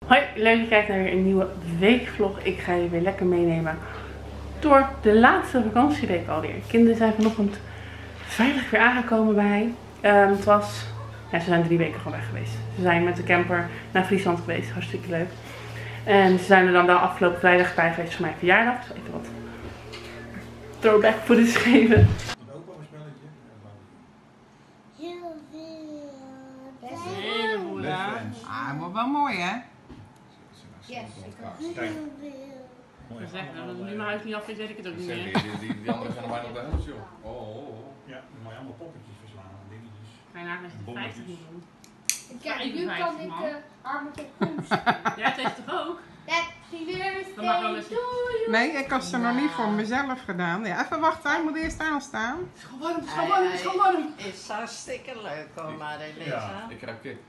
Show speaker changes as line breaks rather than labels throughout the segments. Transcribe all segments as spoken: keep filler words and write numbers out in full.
Hoi, leuk dat je kijkt naar weer een nieuwe weekvlog. Ik ga je weer lekker meenemen door de laatste vakantieweek alweer. Kinderen zijn vanochtend veilig weer aangekomen bij. Um, het was, ja, ze zijn drie weken gewoon weg geweest. Ze zijn met de camper naar Friesland geweest, hartstikke leuk. En ze zijn er dan wel afgelopen vrijdag bij geweest voor mijn verjaardag. Dus even wat throwback footage geven.
Ah, maar wel mooi, hè?
Yes.
Mooi. Zeg, als nu mijn huis niet af is, weet ik het ook niet meer.
Die, die, die, die anderen gaan er bijna op de helft, joh. Oh, oh, oh.
Ja, dan moet je allemaal poppetjes verslaan en dingetjes.
Ga je naar de vijftig niet doen?
Kijk, nu kan ik uh, armen tot poes.
Jij heeft toch ook?
Happy
Dan mag wel
birthday
eens-
to you.
Nee, ik had ze nog niet voor mezelf gedaan. Ja, even wachten, hij moet eerst aanstaan.
Het is gewoon warm, het is gewoon warm, het is gewoon warm.
Het is hartstikke leuk hoor, Marilisa.
Ja.
Ik krijg kip.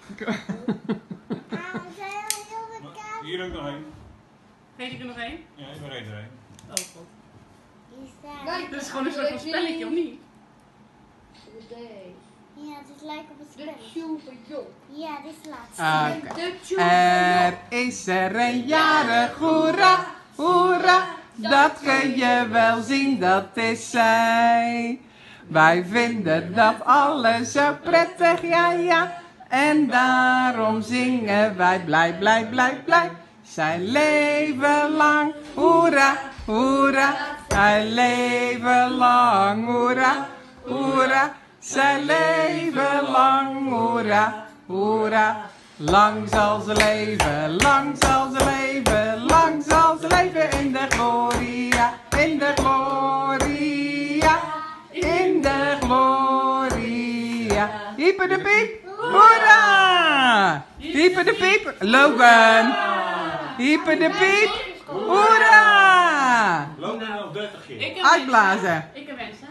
Hier ook nog één.
Weet ik er nog één?
Ja, ik ben er één.
Oh god.
Nee,
Dit is gewoon een soort van spelletje, of niet?
Nee.
Ja, het lijkt op het
De
spelletje.
super joh.
Ja, dit is de laatste.
Ah,
De
oké.
super
Er is er een jarig, hoera, hoera. Dat kun je wel zien, dat is zij. Wij vinden dat alles zo prettig, ja, ja. En daarom zingen wij blij, blij, blij, blij. Zij leven lang, hoera, hoera. Zij leven lang, hoera, hoera. Zij leven lang, hoera, hoera. Lang zal ze leven, lang zal ze leven, lang zal ze leven in de gloria, in de gloria, in de gloria. Hyper de piep, hoera! Hyper de piep, Logan. Hyper de piep, hoera!
Loop nou nog dertig keer.
Ik heb
Uitblazen.
Ik heb wensen.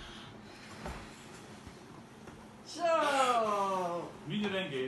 Zo.
Niet in één keer.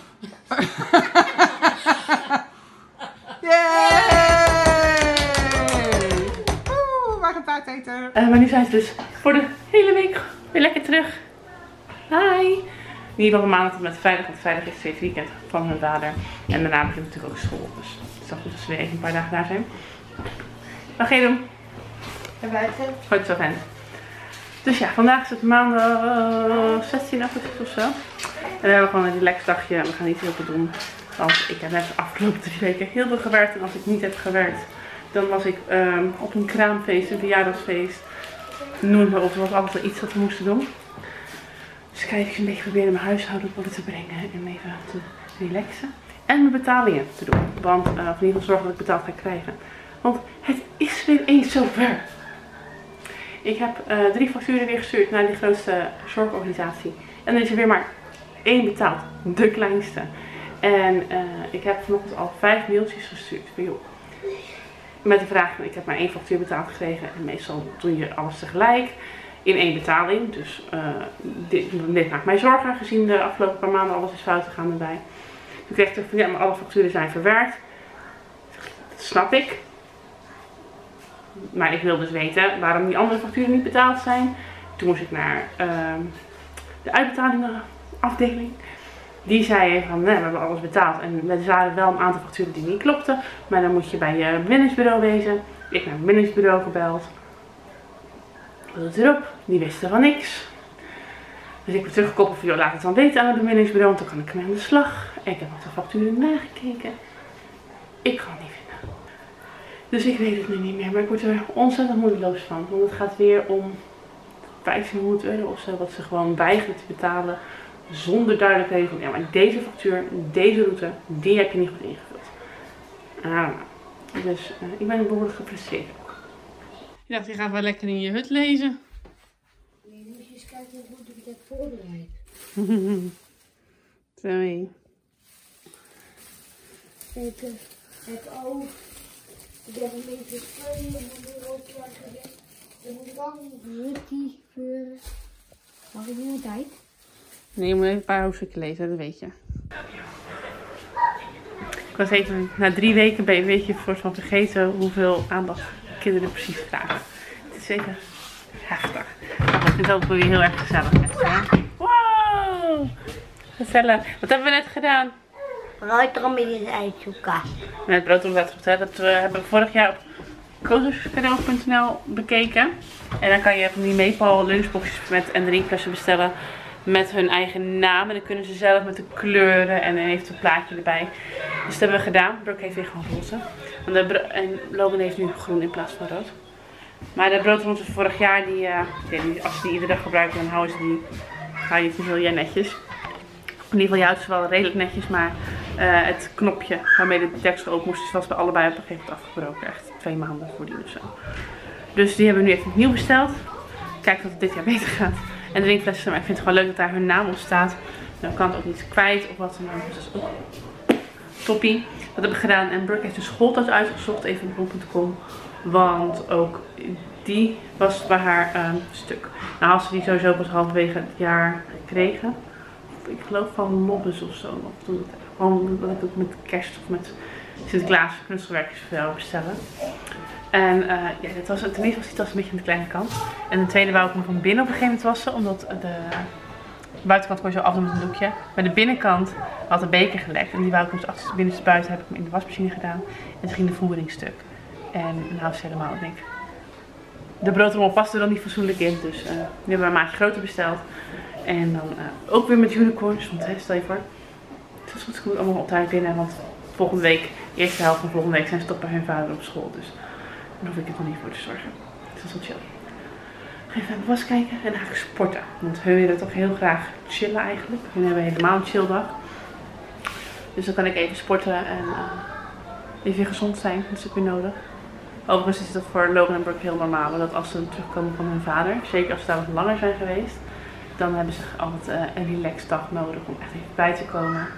Yay! Oeh, wij gaan taart eten.
Uh, maar nu zijn ze dus voor de hele week weer lekker terug. Hi! In ieder geval maandag tot met vrijdag, want vrijdag is het tweede weekend van hun vader. En daarna begint natuurlijk ook school, dus het is wel goed als ze weer even een paar dagen daar zijn. Wat ga je doen?
En buiten.
Goed zo fijn. Dus ja, vandaag is het maandag zestien augustus of zo. En we hebben gewoon een relaxed dagje. We gaan niet heel veel doen. Want ik heb net de afgelopen drie weken heel veel gewerkt. En als ik niet heb gewerkt, dan was ik um, op een kraamfeest, een verjaardagsfeest. Noem het maar op, er was altijd wel iets wat we moesten doen. Dus kijk, ik een beetje proberen mijn huishouden op orde te brengen en even te relaxen. En mijn betalingen te doen. Want, uh, of in ieder geval zorgen dat ik betaald ga krijgen. Want het is weer eens zover. Ik heb uh, drie facturen weer gestuurd naar die grootste zorgorganisatie. En er is er weer maar één betaald. De kleinste. En uh, ik heb vanochtend al vijf mailtjes gestuurd. Voor joh. Met de vraag, ik heb maar één factuur betaald gekregen. En meestal doe je alles tegelijk. In één betaling. Dus uh, dit, dit maakt mij zorgen. Gezien de afgelopen paar maanden alles is fout gegaan erbij. Toen kreeg ik van ja, maar alle facturen zijn verwerkt. Dat snap ik. Maar ik wil dus weten waarom die andere facturen niet betaald zijn. Toen moest ik naar uh, de uitbetalingenafdeling. Die zei van, nee, we hebben alles betaald. En er waren wel een aantal facturen die niet klopten. Maar dan moet je bij je bemiddelingsbureau wezen. Ik heb naar het bemiddelingsbureau gebeld. Dat het erop. Die wisten van niks. Dus ik ben teruggekoppeld van, joh, laat het dan weten aan het bemiddelingsbureau. Want dan kan ik ermee aan de slag. En ik heb nog de facturen nagekeken. Ik kan het niet vinden. Dus ik weet het nu niet meer. Maar ik word er ontzettend moedeloos van. Want het gaat weer om vijftienhonderd euro of zo. Wat ze gewoon weigeren te betalen. Zonder duidelijkheid van, ja, maar deze factuur, deze route, die heb je niet goed ingevuld. Ah, dus uh, ik ben behoorlijk gefrustreerd ook. Ik dacht, je gaat wel lekker in je hut lezen.
Nee, nu moet je eens kijken hoe goed ik het heb voorbereid.
Sorry.
Kijk, uh, het oog. Ik heb een beetje spelen en dan ook gelegd. Dan moet ik ook een ruttie veuren. Mag ik nu een tijd?
Nee, je moet even een paar hoofdstukken lezen, dat weet je. Ik was even, na drie weken ben je een beetje voor van vergeten hoeveel aandacht kinderen precies vragen. Het is even heftig. Maar goed, ik vind het ook weer heel erg gezellig met ze. Wow! Gezellig. Wat hebben we net gedaan?
broodrom eens uitzoeken.
Met het broodrecept, hè, dat we hebben vorig jaar op kooscadeau punt n l bekeken. En dan kan je van die Meepal lunchboxjes met en drinkflessen bestellen met hun eigen naam. En dan kunnen ze zelf met de kleuren en dan heeft een plaatje erbij. Dus dat hebben we gedaan. Brooke heeft weer gewoon roze. Want de en Logan heeft nu groen in plaats van rood. Maar de broodrond van vorig jaar, die, uh, ik weet niet, als ze die iedere dag gebruiken, dan houden ze die, hou je het niet heel jij netjes. In ieder geval, je houdt ze wel redelijk netjes, maar uh, het knopje waarmee de deksel open moest, was bij allebei op een gegeven moment afgebroken. Echt twee maanden voordien of zo. Dus die hebben we nu even opnieuw besteld. Kijken of het dit jaar beter gaat. En de drinkflessen, maar ik vind het gewoon leuk dat daar hun naam op staat. Dan kan het ook niet kwijt of wat dan ook. Dus dat is ook toppie. Dat heb ik gedaan. En Brooke heeft een schooltas uitgezocht, even op bol punt com. Want ook die was bij haar um, stuk. Nou had ze die sowieso pas halverwege het jaar gekregen. Ik geloof van Lobbes of zo. Of toen, gewoon dat ik ook met kerst of met Sinterklaas knutselwerkjes wil bestellen. En uh, ja, dit was, ten eerste was die tas een beetje aan de kleine kant. En ten tweede wou ik hem van binnen op een gegeven moment wassen. Omdat de buitenkant kon je zo afdoen met een doekje. Maar de binnenkant had de beker gelekt. En die wou ik hem dus achter binnenste buiten heb ik hem in de wasmachine gedaan. En toen ging de voering stuk. En nou is het helemaal, denk ik. De broodrommel paste er dan niet fatsoenlijk in. Dus uh, nu hebben we een maatje groter besteld. En dan uh, ook weer met unicorns. Want hè, stel je voor. Het is goed, het moet allemaal op tijd binnen. Want volgende week, de eerste helft van volgende week zijn ze toch bij hun vader op school. Dus daar hoef ik het nog niet voor te zorgen. Dus dat is wel chill. Ga even naar de was kijken en dan ga ik sporten. Want hun willen toch heel graag chillen eigenlijk. Hun hebben helemaal een chill dag. Dus dan kan ik even sporten en uh, even weer gezond zijn. Dat is ook weer nodig. Overigens is dat voor Logan en Brooke heel normaal. Dat als ze terugkomen van hun vader, zeker als ze daar wat langer zijn geweest, dan hebben ze altijd uh, een relaxed dag nodig om echt even bij te komen.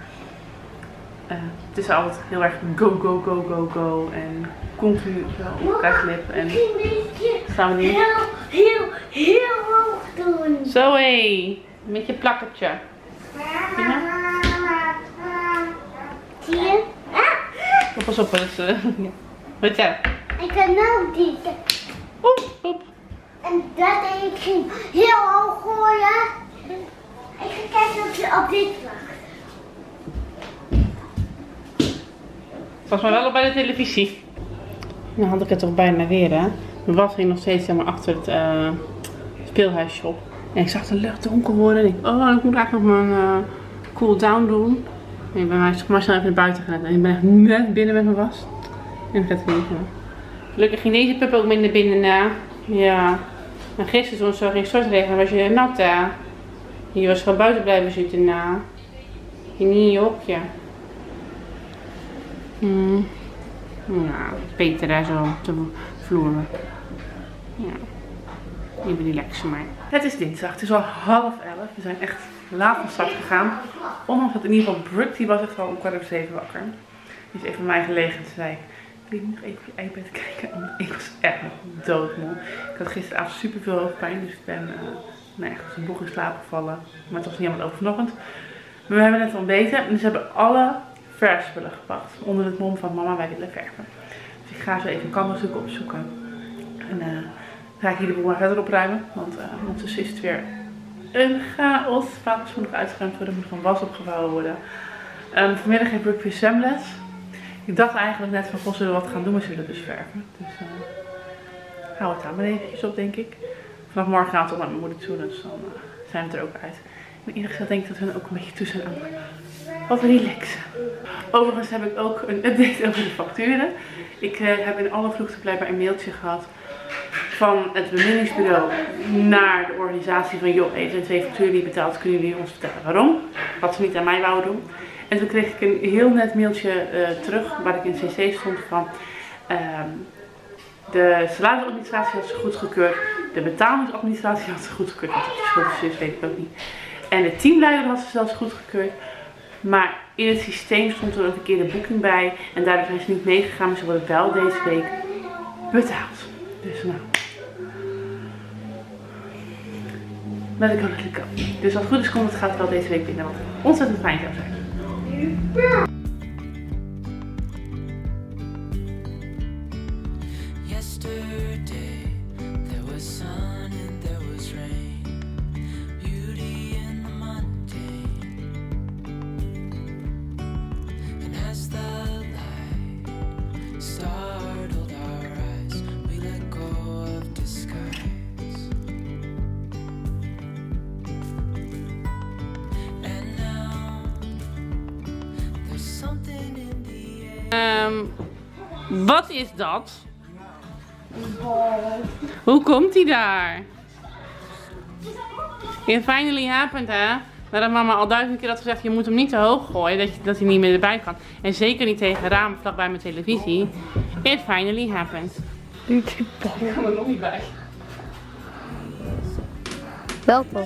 Uh, het is altijd heel erg go, go, go, go, go. En continu op kruislip. En gaan we nu
Heel, heel, heel hoog doen.
zo hé, met je plakkertje. Ja?
Zie je?
Oh, pas op, dat is... Uh, ja. Wat jij?
Ik kan ook die.
Oep, oep.
En dat ik ging heel hoog gooien. Ik ga kijken of je op dit wacht.
Pas maar wel op bij de televisie. Nou had ik het toch bijna weer, hè. Mijn was ging nog steeds helemaal achter het uh, speelhuisshop. En ik zag de lucht donker worden. En ik dacht, oh, ik moet eigenlijk nog mijn uh, cool down doen. En ik ben maar snel even naar buiten gegaan. En ik ben echt net binnen met mijn was. En ik ga het niet doen. Gelukkig ging deze pup ook mee naar binnen na. Ja. Maar gisteren toen zo ging stortregen, was je nat daar. Je was gewoon buiten blijven zitten na. Je niet in je hokje. Hmm. Ja, beter daar zo op de vloer. Ja. Even relaxen maar. Het is dinsdag, het is al half elf. We zijn echt laat van start gegaan. Ondanks dat in ieder geval Brooke, die was echt al om kwart over zeven wakker. Die is even van mij gelegen en zei, wil je nog even op je iPad kijken? Want ik was echt nog doodmoe. Ik had gisteravond super veel hoofdpijn, dus ik ben uh, nou, echt als een boeg in slaap gevallen. Maar het was niet helemaal over vanochtend. Maar we hebben net ontbeten en dus hebben alle verfspullen gepakt. Onder het mom van mama, wij willen verven. Dus ik ga zo even een canvasdoek opzoeken. En uh, dan ga ik hier de boel maar verder opruimen. Want uh, ondertussen is het weer een chaos. Vaak moet nog uitgeruimd worden, moet gewoon was opgevouwen worden. Um, vanmiddag heeft Brooke weer zwemles. Ik dacht eigenlijk net van, goh, zullen we wat gaan doen, maar ze willen dus verven. Dus uh, hou het daar maar eventjes op, denk ik. Vanaf morgen gaan we toch naar mijn moeder toe, dus dan uh, zijn we er ook uit. In ieder geval denk ik dat hun ook een beetje toe zijn aan wat relaxen. Overigens heb ik ook een update over de facturen. Ik uh, heb in alle vroegte blijkbaar een mailtje gehad van het bemiddingsbureau naar de organisatie van, joh, er zijn twee facturen die betaald, kunnen jullie ons vertellen waarom? Wat ze niet aan mij wouden doen. En toen kreeg ik een heel net mailtje uh, terug waar ik in C C stond van uh, de salarisadministratie had ze goedgekeurd, de betalingsadministratie had ze goedgekeurd, wat het schuldig is, weet ik ook niet. En de teamleider had ze zelfs goedgekeurd. Maar in het systeem stond er een verkeerde boeking bij. En daardoor zijn ze niet meegegaan. Maar ze worden wel deze week betaald. Dus nou. Let ik ook niet kan. Dus als het goed is komt het gaat wel deze week binnen. Wat ontzettend fijn zou zijn. Um, wat is dat? Hoe komt hij daar? It finally happened, hè? Nadat mama al duizend keer had gezegd, je moet hem niet te hoog gooien, dat, je, dat hij niet meer erbij kan. En zeker niet tegen het raam vlakbij mijn televisie. It finally happened. Ik kan er nog niet bij.
Welkom.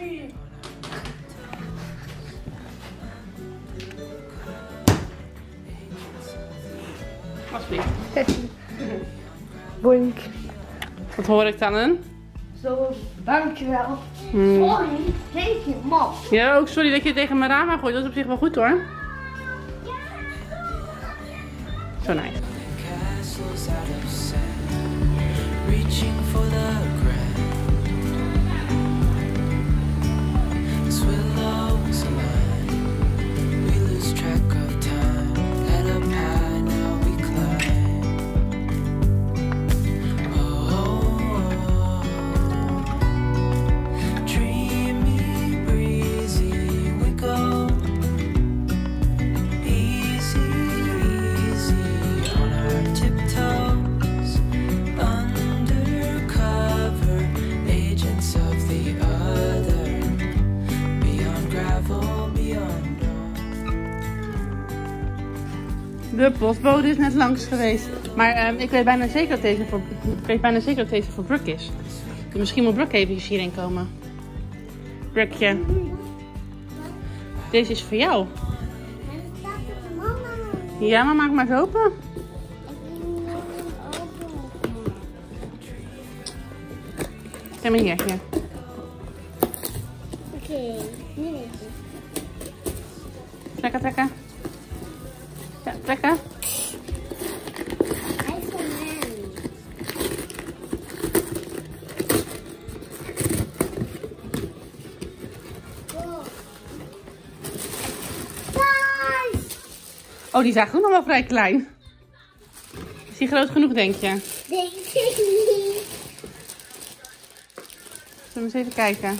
Alsjeblieft.
Boink.
Wat hoor ik dan een?
Zo, dankjewel.
Hmm.
Sorry, geef je man.
Ja, ook sorry dat je het tegen mijn raam aan gooit. Dat is op zich wel goed hoor. Zo nice.
Castles out of sand, reaching for the ground. As willows align, we lose track of time. Head up high, now we climb. Oh, oh, oh. Dreamy, breezy, we go. Easy, easy on our tiptoes, undercover agents of the other, beyond gravel, beyond dawn.
De postbode is net langs geweest. Maar um, ik weet bijna zeker dat deze voor, ik weet bijna zeker dat deze voor Brooke is. Dus misschien moet Brooke even hierheen komen. Brookeje. Deze is voor jou. Ja, maar maak maar eens open. Kijk maar hier, hier.
Oké, nu weet je.
Trekken, trekken. Ja, trekken.
Hij is van mij. Thuis!
Oh, die is eigenlijk ook nog wel vrij klein. Is die groot genoeg, denk je?
Denk ik niet.
Zullen we eens even kijken?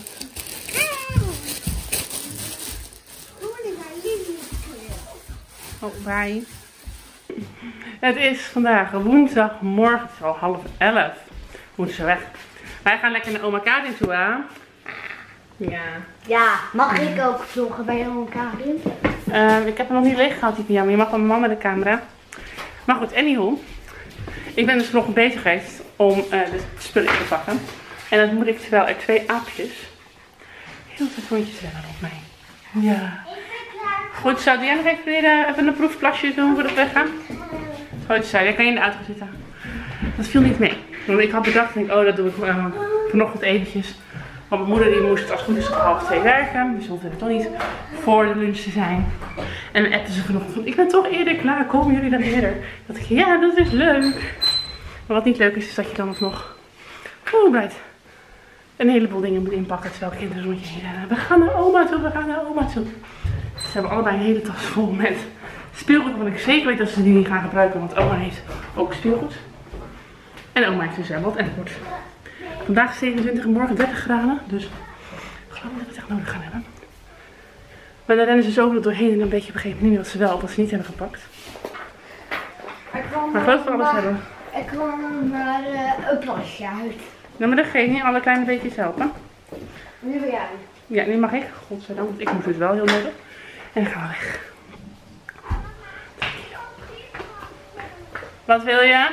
Oh, bye. Het is vandaag woensdagmorgen, het is al half elf. Moeten ze weg. Wij gaan lekker naar oma Karin toe, hè? Ja.
Ja, mag ik ook vloggen bij elkaar in?
Uh, ik heb hem nog niet leeg gehad, die pyjama. Je mag van mijn mama de camera. Maar goed, anyhow. Ik ben dus nog bezig geweest om uh, de spullen te pakken. En dan moet ik terwijl er twee aapjes heel veel rondjes rennen op mij. Ja. Goed, zou jij nog even, weer, even een proefplasje doen voordat we gaan? Goed, zo. Jij kan je in de auto zitten. Dat viel niet mee. Want ik had bedacht, denk, oh dat doe ik uh, vanochtend eventjes. Want mijn moeder die moest als het goed is op half twee werken. Dus we hoefden toch niet voor de lunch te zijn. En dan appten ze vanochtend van, ik ben toch eerder klaar, komen jullie dan eerder? Dat ik, ja, dat is leuk. Maar wat niet leuk is, is dat je dan nog voorbereid een heleboel dingen moet inpakken. Terwijl kinderen rond je heen rennen. We gaan naar oma toe, we gaan naar oma toe. Ze hebben allebei een hele tas vol met speelgoed. Waarvan ik zeker weet dat ze die niet gaan gebruiken. Want oma heeft ook speelgoed. En oma heeft een zwembad. En het wordt vandaag zevenentwintig en morgen dertig graden. Dus ik geloof niet dat we het echt nodig gaan hebben. Maar dan rennen ze zo er doorheen en een beetje begrepen niet wat ze wel of wat ze niet hebben gepakt.
Ik kwam
Maar geloof dat we alles hebben.
Ik kwam maar uh, een plasje uit.
Nou, maar dat geeft niet, alle kleine beetjes helpen.
Nu ben jij.
Ja, nu mag ik. Godzijdank, want ik moest dus wel heel nodig. En dan gaan we weg. drie kilo. Wat wil je?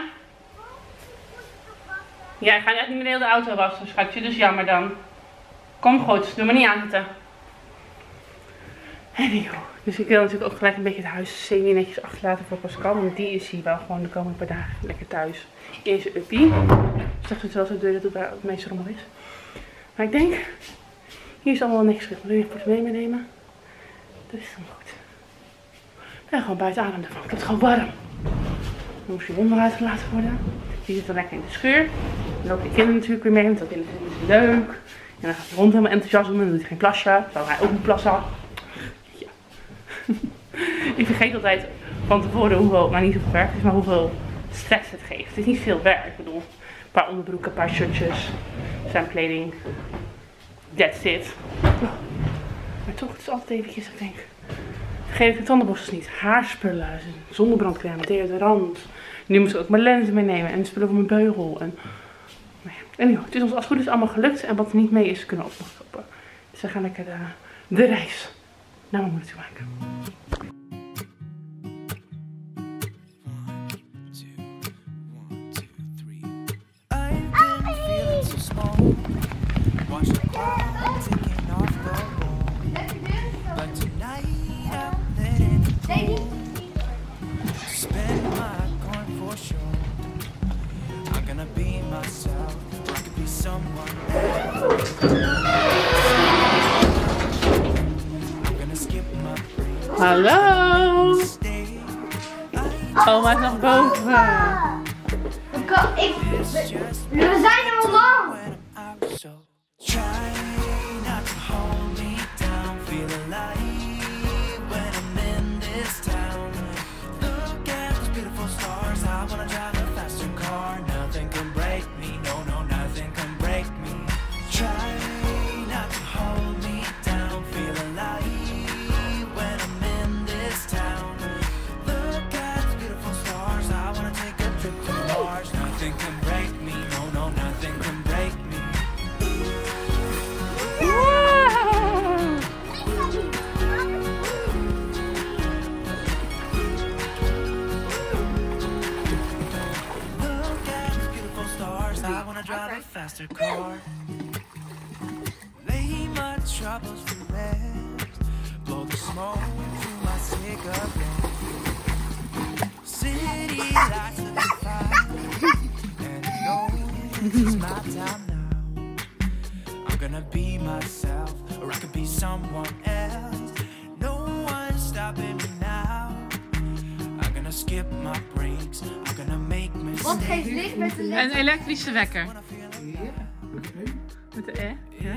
Ja, ik ga echt niet meer de hele auto wassen, schatje. Dus jammer dan. Kom goed, doe me niet aanzetten. Anyhow. Dus ik wil natuurlijk ook gelijk een beetje het huis semi-netjes achterlaten voor Pascal. Want die is hier wel gewoon de komende paar dagen lekker thuis. In zijn uppie. Dus dat is wel zo deur dat het waar het meeste rommel is. Maar ik denk, hier is allemaal niks terug. Wil je een portemonnee meenemen? Dat is dan goed. Ik ben gewoon buiten adem ervan. Ik heb het gewoon warm. Dan moest je wonder uitgelaten worden. Die zit dan lekker in de scheur. Dan lopen de kinderen natuurlijk weer mee. Want dat vinden ze leuk. En dan gaat hij rond helemaal enthousiast doen. En dan doet hij geen plasje. Terwijl hij ook niet plassen. Ja. Ik vergeet altijd van tevoren hoeveel, maar niet hoeveel werk het is, maar hoeveel stress het geeft. Het is niet veel werk. Ik bedoel, een paar onderbroeken, een paar shirtjes, zijn kleding. That's it. Maar toch, het is altijd eventjes, ik denk, vergeet ik de tandenborstels niet. Haarspullen, zonnebrandcrème, deodorant. Nu moest ik ook mijn lenzen meenemen en spullen voor mijn beugel. En, nou ja. En het is ons als het goed is allemaal gelukt. En wat er niet mee is, kunnen we alsnog stoppen. Dus we gaan lekker de, de reis naar mijn moeder toe maken. Hallo! Oma is nog boven.
Ik kan, ik, we, we zijn er al lang.
Faster car. Lay my troubles to rest. Blow the smoke through my cigarette. City lights of the fire. And I know this is my time now. I'm gonna be myself, or I could be someone else. No one's stopping me now. I'm gonna skip my breaks. I'm gonna make mistakes.
Wat geeft licht met de
Een elektrische wekker.
Ja.
Met de E? Ja.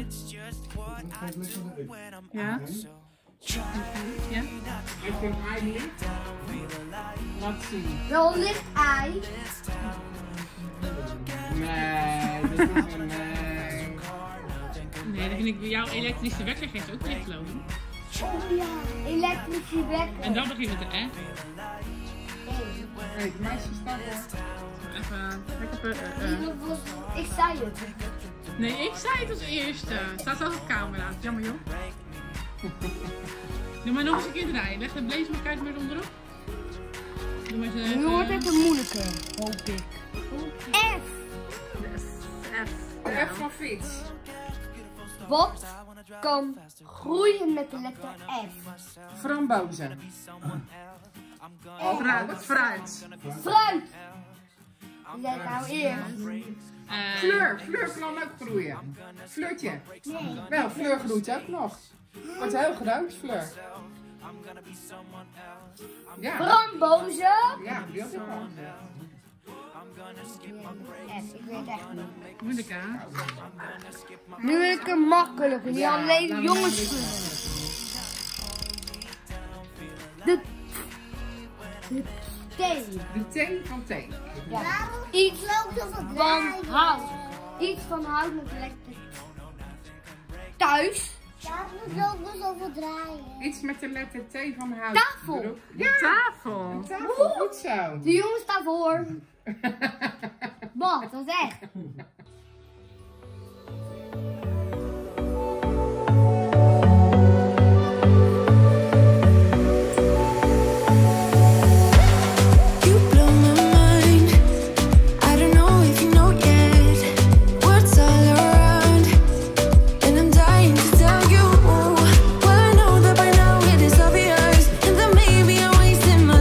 Ja. Ja.
Heeft een ei licht? Laat zien.
Wel een licht ei.
Nee, dat is een nee.
Nee, dan vind ik jouw elektrische wekker geeft ook licht, geloof ik.
Oh ja, elektrische wekker.
En dan begint met de E.
Hé, de meisje staat er.
Even, lekker uh,
Ik zei het.
Nee, ik zei het als eerste. Het staat zelfs op camera. Jammer joh. Doe maar nog eens een keer draaien. Leg de blaze maar kaart weer onderop. Doe maar eens even.
Nu wordt het een moeilijke, hoop ik. F.
Yes, F.
De F van fiets.
Wat kan groeien met de letter F?
Frambozen.
Fruit. Fruit.
Fruit. Let nou eerst.
Uh,
Fleur, Fleur kan ook groeien. Fleurtje. Nee. Wel, Fleur groeit ook nog. Wordt heel groot, Fleur. Ja.
Frambozen.
Ja, die had ik al.
F, ik weet echt niet.
moeilijk hè?
Nu wil ik een makkelijke, die alleen jongens kunnen. De, de thee.
De thee van thee.
Ja. Iets van hout. Iets van hout met lekker thuis.
Daarom moet ik over draaien.
Iets met de letter T van hout.
Tafel.
Ja,
Tafel.
een tafel. Goed zo.
De jongens staan voor. Wat, dat is echt.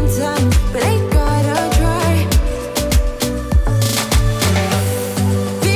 Be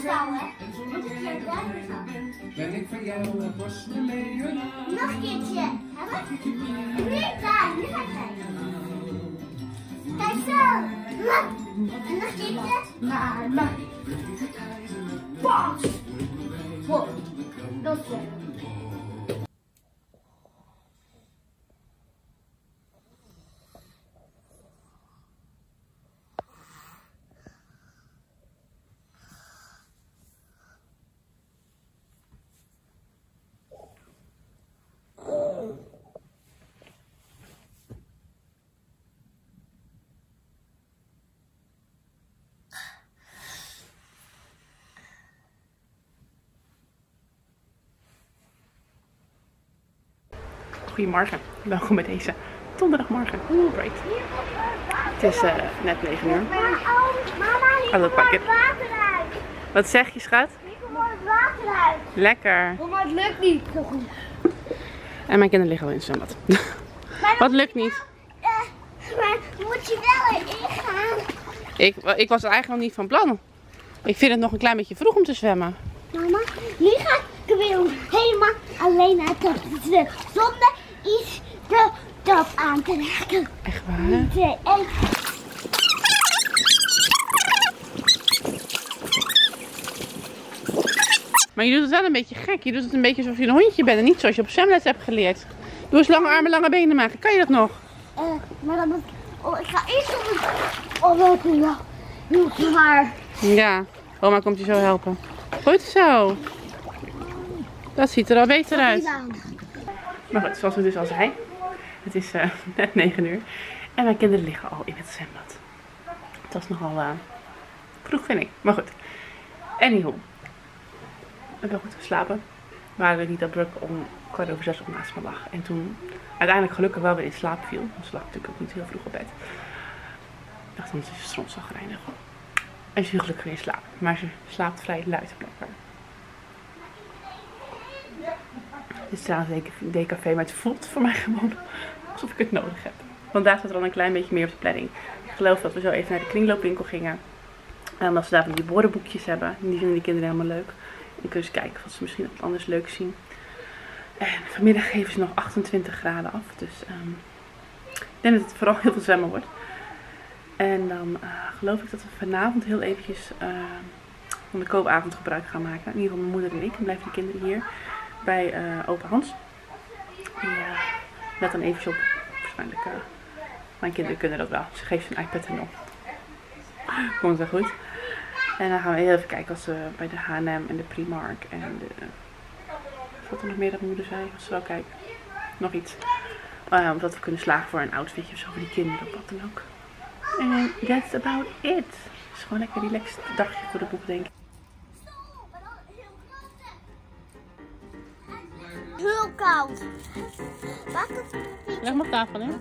duikzaal, hè? Moet ik je duikzaal?
Ben ik van jou een bosleeuwen?
Nog een keertje. Nu daar, nu ga ik kijken. Kijk zo. En nog een keertje. Maar, maar. Pas. Wow. Dat is leuk.
Goedemorgen, welkom bij deze donderdagmorgen break. Het is uh, net negen uur. Hallo pakket. Wat zeg je, schat?
Ik kom het water uit.
Lekker.
Maar het lukt niet zo goed.
En mijn kinderen liggen al in het zwembad. Wat lukt niet?
Uh, maar moet je wel erin gaan?
Ik, ik was er eigenlijk nog niet van plan. Ik vind het nog een klein beetje vroeg om te zwemmen.
Mama, nu ga ik weer helemaal alleen naar het zwemmen. Zonder iets de top aan te raken.
Echt waar?
Twee, één.
Maar je doet het wel een beetje gek. Je doet het een beetje alsof je een hondje bent en niet zoals je op zwemles hebt geleerd. Doe eens lange armen, lange benen maken. Kan je dat nog?
Uh, maar dan moet ik... Oh, ik ga eerst op het... Oh, wat is dat? Heel zwaar.
Ja, oma komt je zo helpen. Goed zo. Dat ziet er al beter uit. Maar goed, zoals we dus al zei. Het is uh, net negen uur. En mijn kinderen liggen al in het zwembad. Het was nogal uh, vroeg, vind ik. Maar goed. Anyhow. Ik heb wel goed geslapen. We waren niet dat druk om kwart over zes op naast me lag. En toen uiteindelijk gelukkig wel weer in slaap viel. Want ze lag natuurlijk ook niet heel vroeg op bed. Ik dacht, anders is het stront zagrijnig. En ze viel gelukkig weer in slaap. Maar ze slaapt vrij luid blijkbaar. Dit is trouwens een decafé, maar het voelt voor mij gewoon alsof ik het nodig heb. Vandaag staat er al een klein beetje meer op de planning. Ik geloof dat we zo even naar de kringloopwinkel gingen. En omdat ze daar van die woordenboekjes hebben. Die vinden die kinderen helemaal leuk. En kunnen ze kijken of ze misschien wat anders leuks zien. En vanmiddag geven ze nog achtentwintig graden af. Dus um, ik denk dat het vooral heel veel zwemmen wordt. En dan uh, geloof ik dat we vanavond heel eventjes uh, van de koopavond gebruik gaan maken. In ieder geval mijn moeder en ik. Dan blijven de kinderen hier bij uh, opa Hans. Die uh, let dan eventjes op. Waarschijnlijk, uh, mijn kinderen kunnen dat wel. Ze geeft zijn iPad en op. Komt wel goed. En dan gaan we heel even kijken als we bij de H en M en de Primark en de... Uh, wat er nog meer dat mijn moeder zei? Als ze wel kijken. Nog iets. Uh, omdat we kunnen slagen voor een outfitje of zo voor die kinderen of wat dan ook. En that's about it. Het is gewoon lekker relaxed dagje voor de boek, denk ik.
Heel koud. Wacht het.
Leg maar op tafel, hè?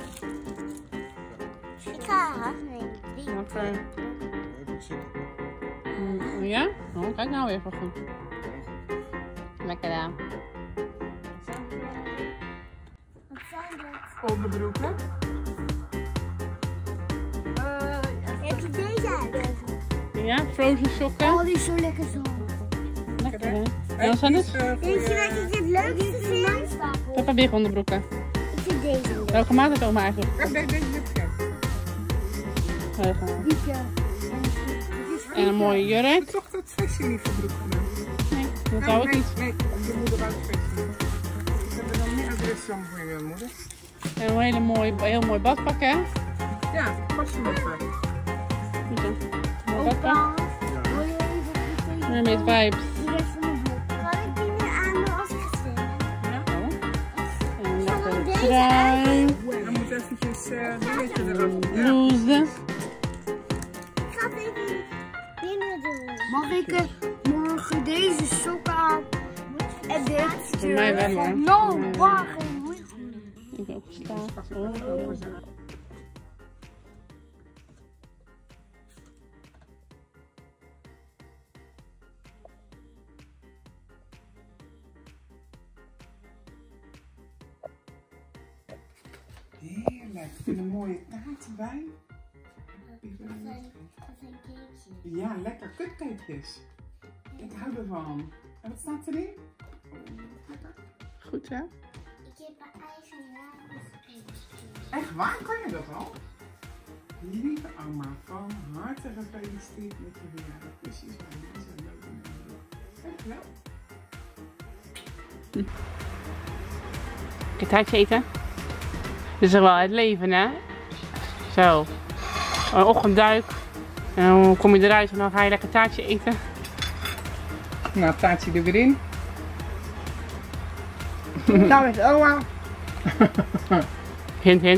Ik ga afnemen.
Oké. Ja? Oh, kijk nou even goed. Lekker dan.
Wat zijn dat?
Onderbroeken.
Uh, heb je deze uit?
Ja, frozen sokken.
Oh, die is zo lekker zo.
Lekker, hè? En wat zijn dit?
Weet je wat ik het leukste vind?
Peppa Big onderbroeken.
Ik vind deze leuk.
Welke maat komen eigenlijk?
Ja, nee, deze heb ik.
Daar gaan we.
Diepje.
En een mooie
Je
jurk.
hebt toch dat fashionifabroek genomen?
Nee, dat zou ik
nee,
niet.
Nee, je moeder wou het fashion. Ik heb er dan meer adres dan voor je moeder.
En een hele mooi, heel mooi badpak, hè?
Ja, pas je maar voor.
Goed zo. Mooi badpak. En met vibes.
Kan ik die nu aan als ik gezin?
En een lekkere trui.
Dan moet eventjes uh, dingetje erop. Ja.
Blouse.
Ik ga het even binnen doen. Mag ik uh, morgen deze sokken aan? En dit?
Voor mij wel, hoor.
No, wacht.
Ik heb geslagen. Oh.
Heerlijk. En een mooie taart erbij. Ja, lekker cupcakejes. Ik hou ervan. En wat staat erin?
Goed hè?
Ik heb een eigen naam gekregen.
Echt waar? Kan je dat al? Lieve oma, van harte gefeliciteerd met je verjaardag. Precies bij deze leuke mensen. Dankjewel.
Een taartje eten. Dit is toch wel het leven, hè? Zo. Een ochtendduik. En dan kom je eruit en dan ga je lekker taartje eten.
Nou, het taartje er weer in.
Nou is oma.
Hint, hint.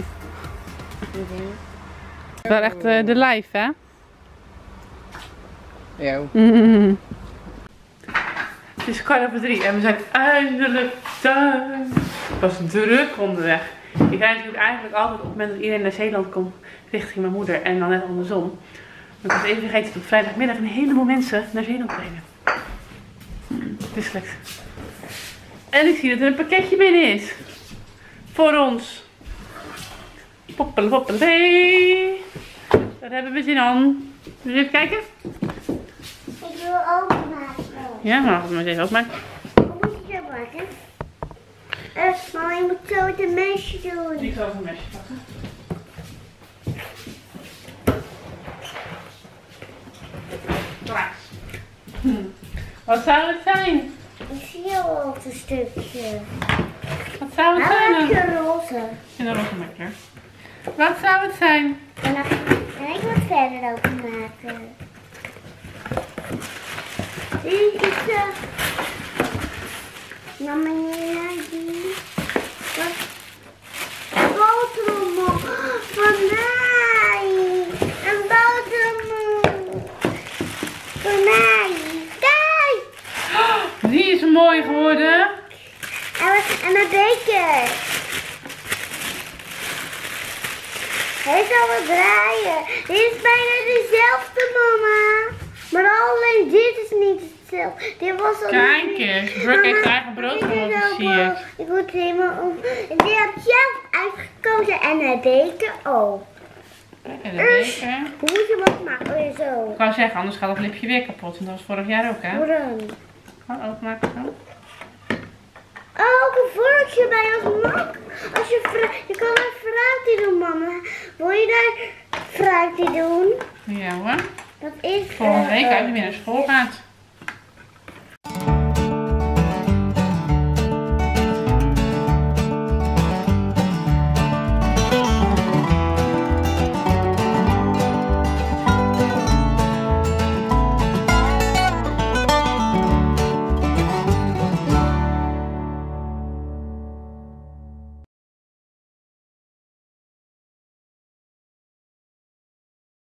Wel echt uh, de live, hè?
Jo.
Het is kwart over drie en we zijn eindelijk thuis. Het was druk onderweg. Ik rijd natuurlijk eigenlijk altijd op het moment dat iedereen naar Zeeland komt richting mijn moeder en dan net andersom. Maar ik was even vergeten dat op vrijdagmiddag een heleboel mensen naar Zeeland brengen. Het is slecht. En ik zie dat er een pakketje binnen is. Voor ons. Poppele poppele. Daar hebben we zin aan. Wil je even kijken?
Ik wil openmaken.
Ja, maar laten we maar eens even opmaken.
Hoe moet je dat maken? Uh, mama, je moet zo met een mesje doen.
Ik zal even een mesje pakken. Klaar. Hm. Wat zou het zijn?
Ik zie al een stukje.
Wat zou het zijn?
Nou,
dan?
heb je roze.
In de roze makker. Wat zou het zijn?
En dan ga ik wat verder openmaken. Dit is uh, mama, die. Wat? Een boterham van mij. Een boterham voor mij. Kijk!
Die is mooi geworden.
En, wat, en een beker. Hij zal wel draaien. Dit is bijna dezelfde, mama. Maar alleen dit is niet hetzelfde. Dit was al
Kijk
niet-
eens, Brooke heeft haar eigen brood
Mama,
gewonnen,
ik
zie
wil
je.
ook, uh, Ik moet helemaal om. En die heb ik zelf uitgekozen en een beker ook.
En de beker.
Hoe moet je wat maken? Oh ja, zo.
Ik wou zeggen, anders gaat het lipje weer kapot. En dat was vorig jaar ook, hè?
Hoe dan?
Gewoon openmaken zo.
Oh, ook een vorkje bij als mak. Als je, fru- je kan er fruit in doen, mama. Wil je daar fruit in doen?
Ja hoor.
Dat is...
Volgende
uh,
week
uh,
als je weer naar school gaat.